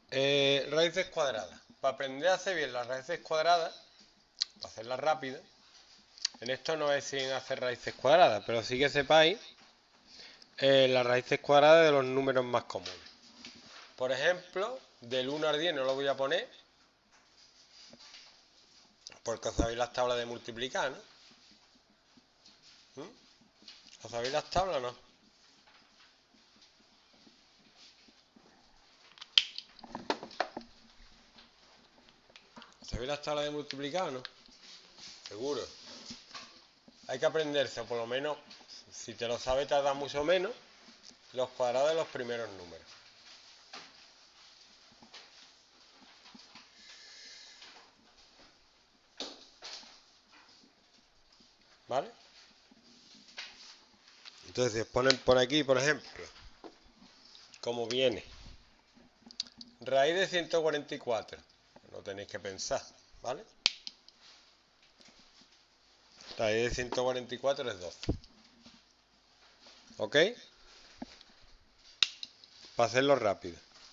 Raíces cuadradas. Para aprender a hacer bien las raíces cuadradas, para hacerlas rápido, en esto no es sin hacer raíces cuadradas, pero sí que sepáis las raíces cuadradas de los números más comunes. Por ejemplo, del 1 al 10 no lo voy a poner, porque os sabéis las tablas de multiplicar, ¿no? ¿Os sabéis las tablas o no? ¿Os sabéis las tablas de multiplicar o no? Seguro. Hay que aprenderse, o por lo menos, si te lo sabes tarda mucho menos, los cuadrados de los primeros números. ¿Vale? Entonces ponen por aquí, por ejemplo, como viene. Raíz de 144. No tenéis que pensar, ¿vale? Raíz de 144 es 12. ¿Ok? Para hacerlo rápido.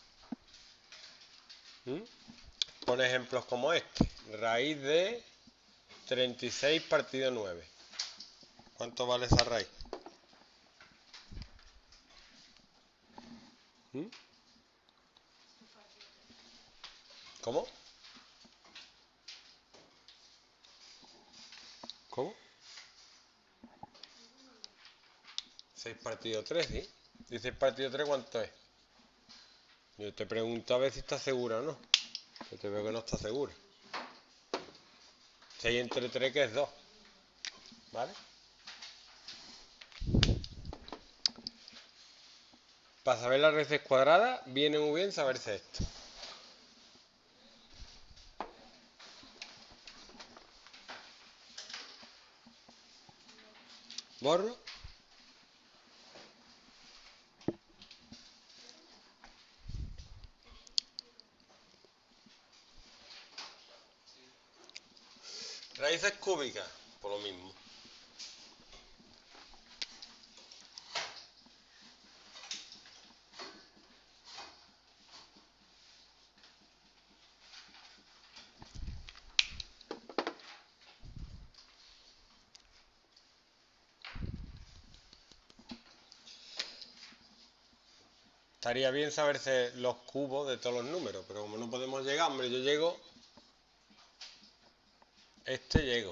Pon ejemplos como este. Raíz de 36 partido 9. ¿Cuánto vale esa raíz? ¿Cómo? ¿Cómo? 6 partido 3, ¿sí? 16 partido 3, ¿cuánto es? Yo te pregunto a ver si estás segura o no. Yo te veo que no estás segura. 6 entre 3, que es 2. ¿Vale? Para saber las raíces cuadradas, viene muy bien saberse esto. Borro. Raíces cúbicas, por lo mismo. Estaría bien saberse los cubos de todos los números, pero como no podemos llegar, hombre, yo llego. Llego.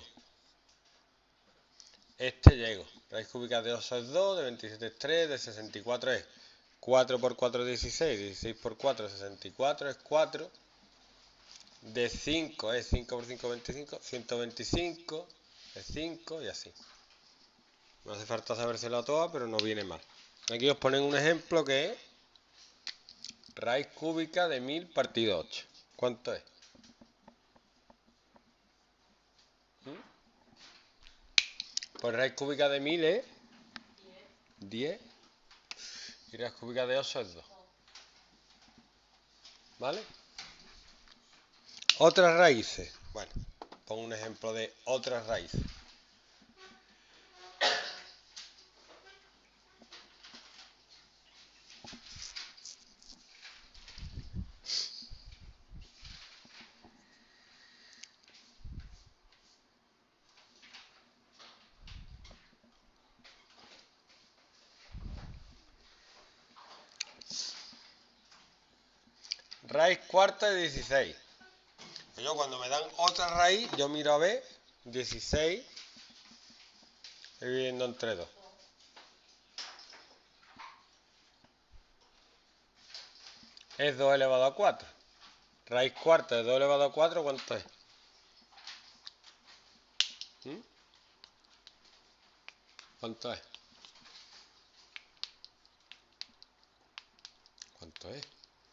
Llego. Raíz cúbica de 8 es 2, de 27 es 3, de 64 es 4 por 4 es 16, 16 por 4 es 64, es 4. De 5 es 5 por 5, 25, 125 es 5 y así. No hace falta sabérselo a todas, pero no viene mal. Aquí os ponen un ejemplo que es raíz cúbica de 1000 partido 8. ¿Cuánto es? Pues raíz cúbica de 1000 es 10 y raíz cúbica de 8 es 2. ¿Vale? Otras raíces. Bueno, pongo un ejemplo de otras raíces. Raíz cuarta de 16. Yo cuando me dan otra raíz, yo miro a ver 16 dividiendo entre 2. Es 2 elevado a 4. Raíz cuarta de 2 elevado a 4, ¿cuánto es? ¿Cuánto es? ¿Cuánto es?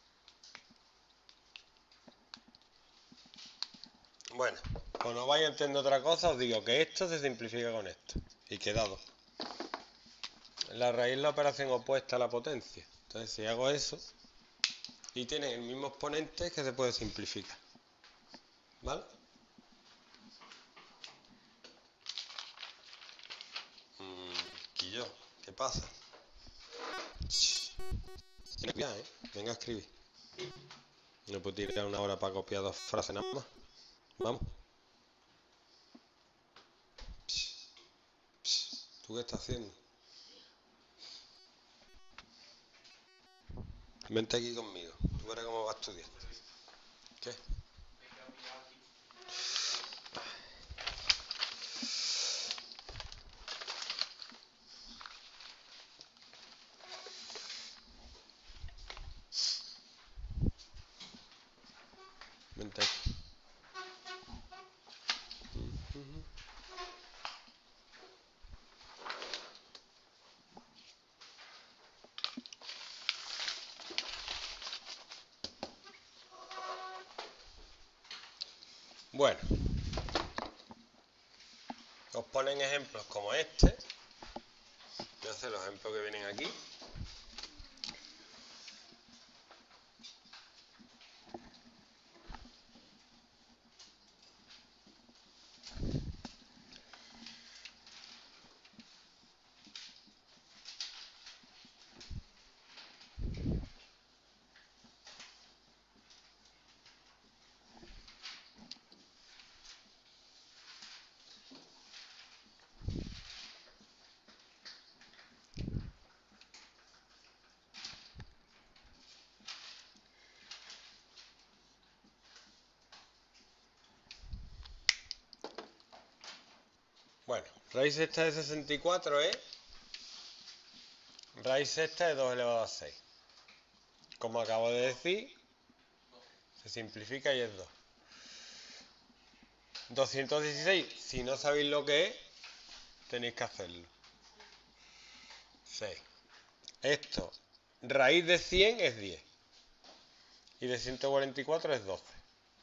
Bueno, como no vais a entender otra cosa, os digo que esto se simplifica con esto. Y queda 2. La raíz es la operación opuesta a la potencia. Entonces, si hago eso, y tienen el mismo exponente, que se puede simplificar. ¿Vale? Quillo, ¿qué pasa? Venga, venga a escribir. Me puedo tirar una hora para copiar 2 frases nada más. Vamos. ¿Tú qué estás haciendo? Vente aquí conmigo. Tú verás cómo vas a estudiar. ¿Qué? Vente aquí. Bueno. Os ponen ejemplos como este. Voy a hacer los ejemplos que vienen aquí. Bueno, raíz sexta de 64 es raíz sexta de 2 elevado a 6. Como acabo de decir, se simplifica y es 2. 216, si no sabéis lo que es, tenéis que hacerlo. 6. Esto, raíz de 100 es 10. Y de 144 es 12.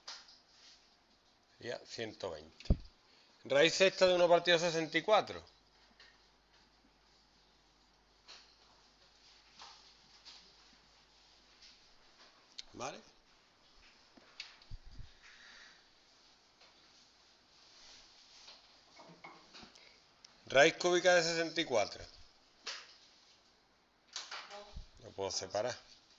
Ya, 120. Raíz sexta de 1 partido 64. ¿Vale? Raíz cúbica de 64. Lo puedo separar.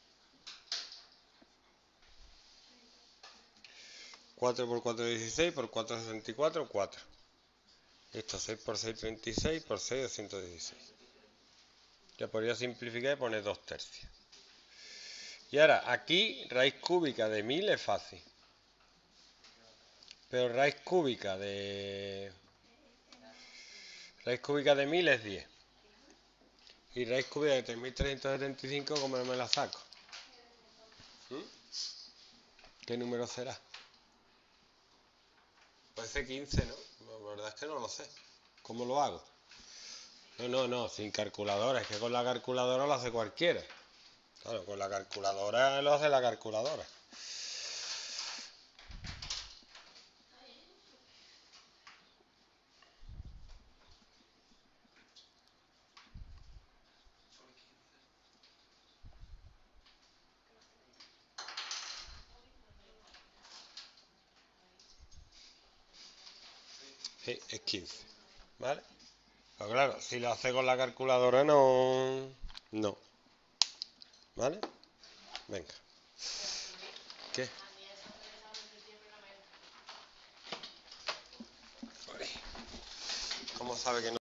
4 por 4, 16, por 4, 64, 4. Esto 6 por 6, 36, por 6, 216. Ya podría simplificar y poner 2 tercios. Y ahora, aquí, raíz cúbica de 1000 es fácil. Pero raíz cúbica de 1000 es 10. Y raíz cúbica de 3375, ¿cómo me la saco? ¿Qué número será? Puede ser 15, ¿no? La verdad es que no lo sé. ¿Cómo lo hago? No, sin calculadora. Es que con la calculadora lo hace cualquiera. Claro, con la calculadora lo hace la calculadora. Sí, es 15. ¿Vale? Pero claro, si lo hace con la calculadora no... No. ¿Vale? Venga. ¿Qué? ¿Cómo sabe que no?